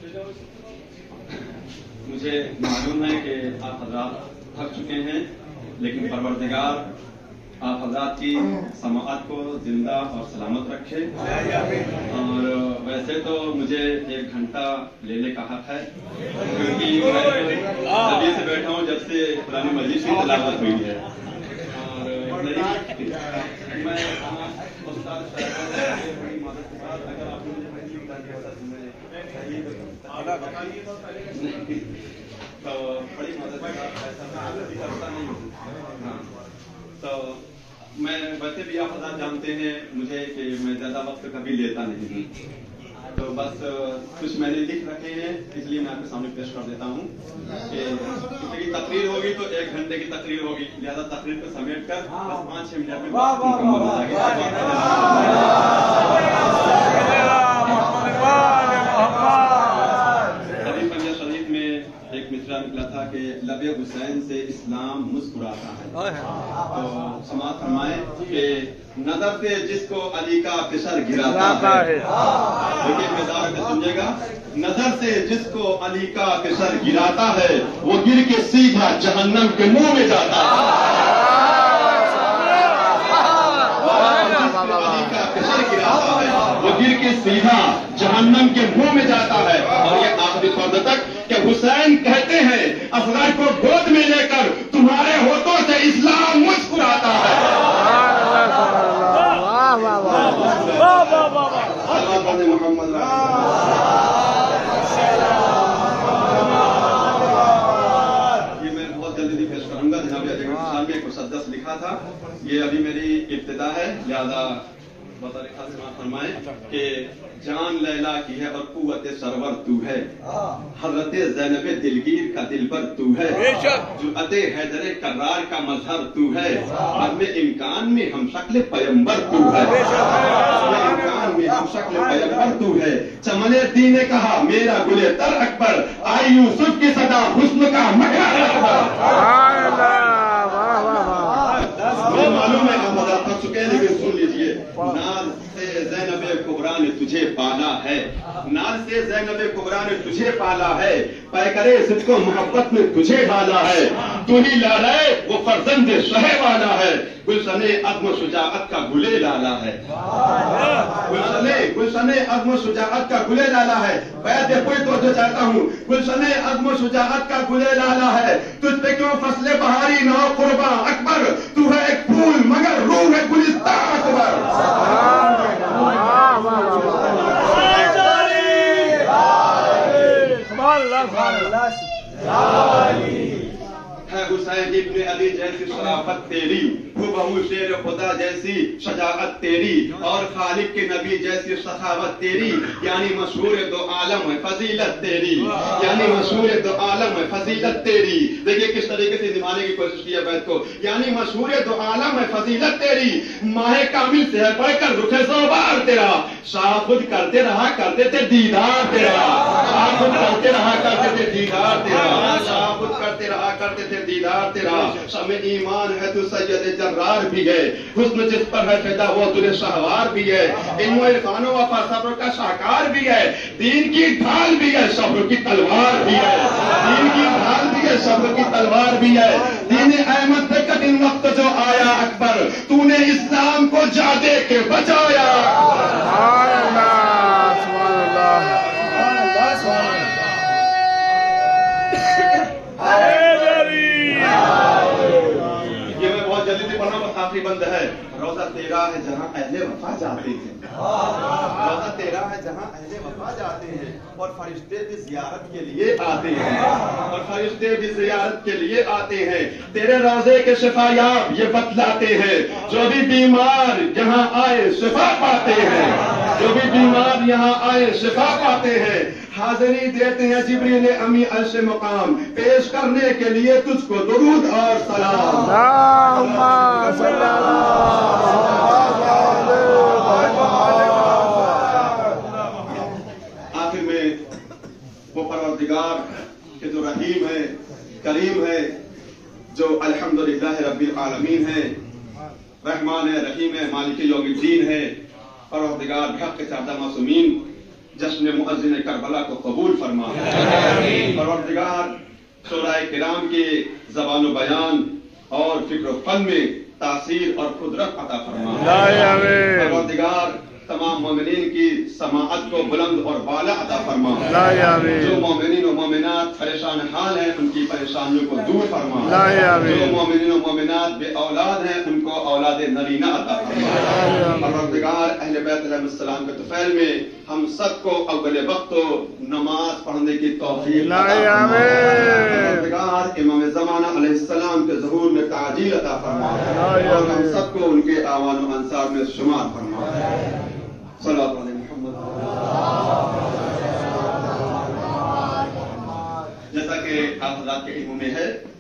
مجھے معلوم ہے کہ آپ حضرات تھک چکے ہیں، لیکن پروردگار آپ حضرات کی سماعت کو زندہ اور سلامت رکھے۔ اور ویسے تو مجھے 1 گھنٹہ لینے کا حق ہے، کیونکہ میں ابھی سے بیٹھا ہوں جب سے قرآن مجید کی تلاوت ہوئی ہے۔ اور میں اگر آپ نے مجھے پہلی بتا دیا ہوتا تو میں تو بڑی مدد ایسا کرتا نہیں ہوں۔ ہاں، تو میں ویسے بھی آپ حضرات جانتے ہیں مجھے کہ میں زیادہ وقت کبھی لیتا نہیں ہوں، تو بس کچھ میں نے لکھ رکھے ہیں، اس لیے میں آپ کے سامنے پیش کر دیتا ہوں کہ کسی کی تقریر ہوگی تو 1 گھنٹے کی تقریر ہوگی، لہٰذا تقریر کو سمیٹ کر بس 5-6 منٹ میں مکمل ہو جائے گی۔ نکلا تھا کہ لب حسین سے اسلام مسکراتا ہے، تو سماعت فرمائیں کہ نظر سے جس کو علی کا فشر گراتا ہے، لیکن مزاح میں سمجھے گا، نظر سے جس کو علی کا فشر گراتا ہے وہ گر کے سیدھا جہنم کے منہ میں جاتا ہے۔ علی کا فشر گراتا ہے وہ گر کے سیدھا جہنم کے منہ میں جاتا ہے۔ اور یہ آخری فرد تک کہ حسین کہتے ہیں اصغر کو گود میں لے کر تمہارے ہونٹوں سے اسلام مسکراتا ہے۔ محمد یہ میں بہت جلدی پیش کروں گا۔ جناب علی صاحب نے ایک مسدس لکھا تھا، یہ ابھی میری ابتدا ہے، لہذا بطور خاص سماعت فرمائیں کہ جان لیلا کی ہے اور قوت سرور تو ہے، حضرت زینب دلگیر کا دلبر تو ہے، جرأت حیدر کرار کا مظہر تو ہے، عزم امکان میں ہم شکل پیمبر تو ہے، امکان میں ہم شکل پیمبر تو ہے، چمن الدین نے کہا میرا گل تر اکبر، آئی یوسف کی صدا حسن کا مکر اکبر۔ معلوم ہے ہم بتا تھک چکے ہیں، لیکن سن لیجیے، ناز سے زینب کبریٰ نے تجھے پالا ہے، ناز سے زینب کبریٰ نے تجھے پالا ہے، پیکرے صدق و محبت میں تجھے ڈالا ہے، تو ہی لالے وہ فرزند شہ والا ہے، گلشن عزم و شجاعت کا گلے ڈالا ہے، گلشن عزم و شجاعت کا گلے ڈالا ہے، بیعت کوئی تو جو چاہتا ہوں، گلشن عزم و شجاعت کا گلے ڈالا ہے، تجھ پہ کیوں فصل بہاری نہ ہو قرباں اکبر، تو ہے ایک پھول مگر روح ہے گلستان اکبر۔ ہے حسین ابن علی جیسی شرافت تیری، ہو شیر خدا جیسی شجاعت تیری، اور خالق کے نبی جیسی سخاوت تیری، یعنی مشہور دو عالم ہے فضیلت تیری، یعنی مشہور دو عالم ہے فضیلت تیری۔ دیکھیے کس طریقے سے نبھانے کی کوشش کی ہے بیت کو، یعنی مشہور دو عالم ہے فضیلت تیری، ماہ کامل سے ہے پڑھ کر رخ زوبار تیرا، شاہ خود کرتے رہا کرتے تھے دیدار تیرا، شاہ خود کرتے رہا کرتے تھے دیدار تیرا، شاہ خود کرتے رہا کرتے تھے دیدار تیرا، شمع ایمان ہے تو سید جرار بھی ہے، حسن جس پر ہے فدا وہ دل شہوار بھی ہے، علم و عرفان و وفا صبر کا شاہکار بھی ہے، دین کی ڈھال بھی ہے صبر کی تلوار بھی ہے، دین کی ڈھال بھی ہے صبر کی تلوار بھی ہے، دین احمد سے کٹن وقت جو آیا اکبر، تو نے اسلام کو جا دے کے بچایا۔ آخری بند ہے، روزہ تیرا ہے جہاں اہل وفا جاتے ہیں، روزہ تیرا ہے جہاں اہل وفا جاتے ہیں، اور فرشتے بھی زیارت کے لیے آتے ہیں، اور فرشتے بھی زیارت کے لیے آتے ہیں، تیرے روزے کے شفا یاب یہ بتلاتے ہیں، جو بھی بیمار یہاں آئے شفا پاتے ہیں، جو بھی بیمار یہاں آئے شفا پاتے ہیں، حاضری دیتے ہیں جبریل امی عرش مقام، پیش کرنے کے لیے تجھ کو درود اور سلام۔ آخر میں وہ پروردگار کہ جو رحیم ہے، کریم ہے، جو الحمدللہ رب العالمین ہے، رحمان ہے، رحیم ہے، مالک یوم الدین ہے، پروردگار حق کے چاہدہ معصومین جشن مؤذن کربلا کو قبول فرما. پروردگار شعراء کرام کی زبان و بیان اور فکر و فن میں تاثیر اور قدرت عطا فرما. پروردگار تمام مومنین کی سماعت کو بلند اور بالا عطا فرما. جو مومنین و مومنات پریشان حال ہیں ان کی پریشانیوں کو دور فرما. جو مومنین و مومنات بے اولاد ہیں ان کو اولاد نرینہ عطا فرما. پروردگار اہل بیت علیہ السلام کے طفیل میں ہم سب کو اول وقت نماز پڑھنے کی توفیق عطا فرما. پروردگار امام زمانہ علیہ السلام کے ظہور میں تعجیل عطا فرما اور ہم سب کو ان کے اعوان و انصار میں شمار فرما. صلوات علی محمد. جیسا کہ آپ حضرات کے علم میں ہے